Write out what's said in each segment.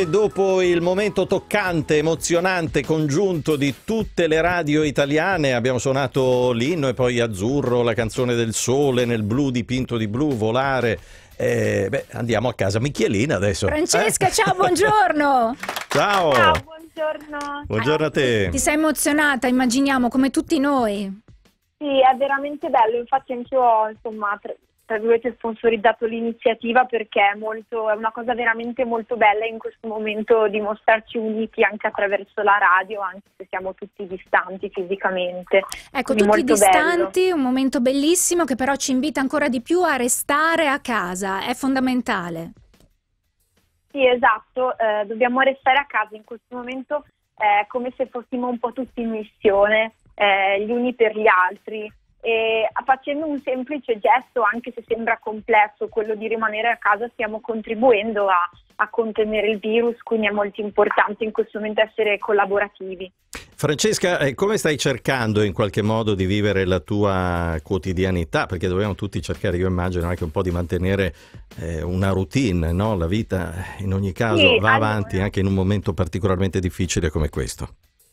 E dopo il momento toccante, emozionante, congiunto di tutte le radio italiane, abbiamo suonato l'inno e poi Azzurro, la canzone del sole, nel blu dipinto di blu, volare. Andiamo a casa Michelina adesso. Francesca, ciao, buongiorno. Ciao. Ciao, buongiorno. Buongiorno a te. Ti sei emozionata, immaginiamo, come tutti noi. Sì, è veramente bello, infatti anch'io ho, insomma, tra virgolette sponsorizzato l'iniziativa perché è una cosa veramente molto bella in questo momento dimostrarci uniti anche attraverso la radio, anche se siamo tutti distanti fisicamente. Ecco, Quindi tutti molto distanti, bello. un momento bellissimo che però ci invita ancora di più a restare a casa, è fondamentale. Sì, esatto, dobbiamo restare a casa in questo momento come se fossimo un po' tutti in missione, gli uni per gli altri. E facendo un semplice gesto, anche se sembra complesso, quello di rimanere a casa, stiamo contribuendo a contenere il virus, quindi è molto importante in questo momento essere collaborativi. Francesca, come stai cercando in qualche modo di vivere la tua quotidianità? Perché dobbiamo tutti cercare, io immagino, anche un po' di mantenere una routine, no? La vita in ogni caso Sì, va allora, avanti anche in un momento particolarmente difficile come questo.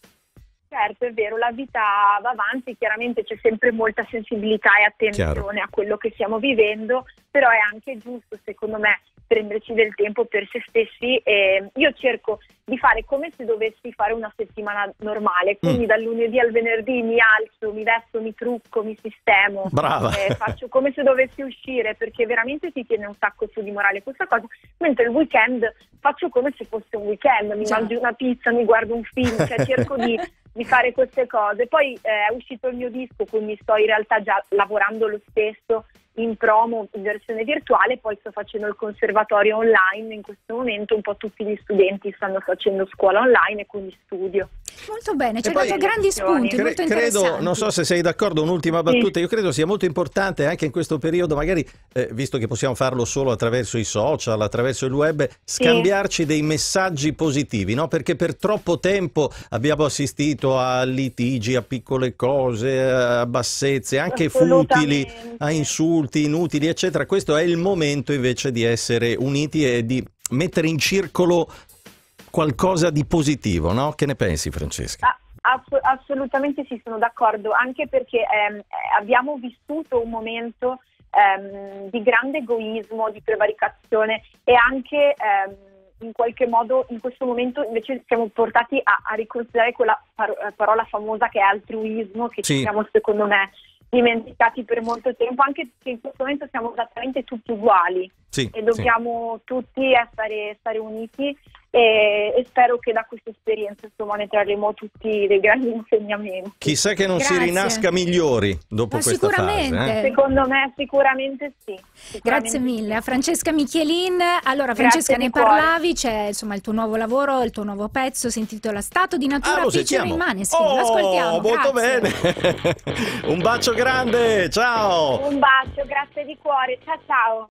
certo, è vero, la vita va avanti, chiaramente c'è sempre molta sensibilità e attenzione a quello che stiamo vivendo, però è anche giusto, secondo me, prenderci del tempo per se stessi. E io cerco di fare come se dovessi fare una settimana normale, quindi dal lunedì al venerdì mi alzo, mi vesto, mi trucco, mi sistemo, Brava. Faccio come se dovessi uscire, perché veramente ti tiene un sacco su di morale questa cosa, mentre il weekend faccio come se fosse un weekend, mi mangio una pizza, mi guardo un film, cioè cerco di fare queste cose. Poi è uscito il mio disco, quindi sto in realtà già lavorando lo stesso in promo, in versione virtuale, poi sto facendo il conservatorio online in questo momento, un po' tutti gli studenti stanno facendo scuola online e quindi studio. Molto bene, ci hai poi dato grandi spunti, molto interessanti. Credo, non so se sei d'accordo, un'ultima battuta, io credo sia molto importante anche in questo periodo, magari visto che possiamo farlo solo attraverso i social, attraverso il web, scambiarci dei messaggi positivi, no? Perché per troppo tempo abbiamo assistito a litigi, a piccole cose, a bassezze, anche futili, a insulti inutili, eccetera. Questo è il momento invece di essere uniti e di mettere in circolo qualcosa di positivo, no? Che ne pensi, Francesca? Assolutamente sì, sono d'accordo, anche perché abbiamo vissuto un momento di grande egoismo, di prevaricazione e anche in qualche modo in questo momento invece siamo portati a riconsiderare quella parola famosa che è altruismo, che ci siamo secondo me dimenticati per molto tempo, anche se in questo momento siamo esattamente tutti uguali e dobbiamo tutti stare uniti e spero che da questa esperienza insomma ne trarremo tutti dei grandi insegnamenti. Chissà che non si rinasca migliori dopo questa fase. Secondo me sicuramente sì. Grazie mille a Francesca Michelin. Allora Francesca, ne parlavi, c'è insomma il tuo nuovo lavoro, il tuo nuovo pezzo, si intitola Stato di Natura featuring Maneskin. Lo ascoltiamo. Molto bene. Un bacio grande, ciao. Un bacio, grazie di cuore, ciao ciao.